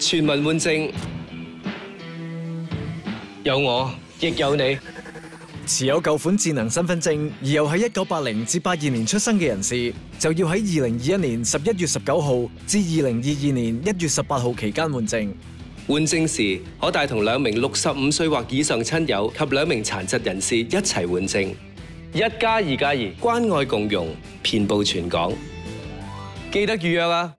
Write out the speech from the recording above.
全民換證，有我，亦有你。 持有舊款智能身份證而又喺1980至82年出生嘅人士，就要喺2021年11月19號至2022年1月18號期間換證。 換證時可帶同2名65歲或以上親友及2名殘疾人士一齊換證。1+2+2，關愛共融，遍佈全港。記得預約啊！